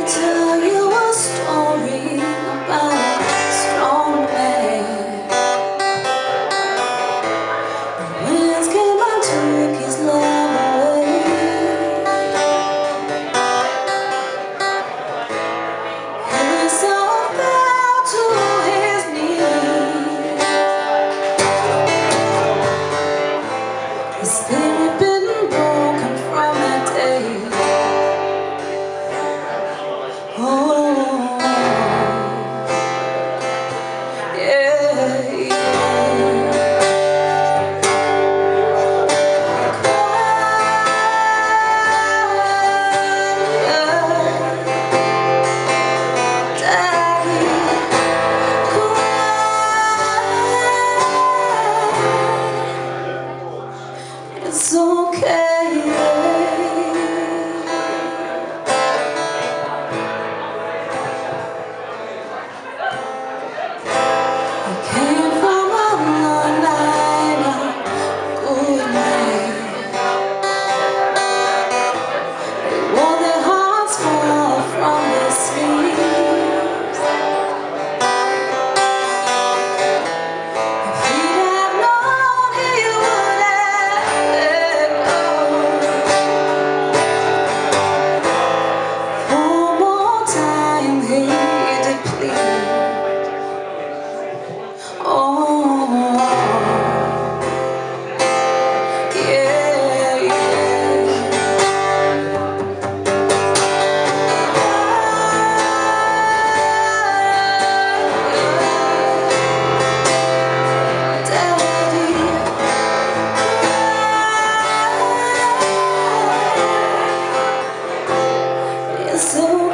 tell you a story about a strong man. The winds came and took his love away. His soul fell to his knees. His spirit been broken from that day. Oh, yeah, yeah. Daddy, cry. It's okay. Came from a long line of good men. They wore their hearts far from their sleeves. If he'd have known, he would have let go. One more time he did plead. Oh, yeah, yeah. Daddy, cry. It's so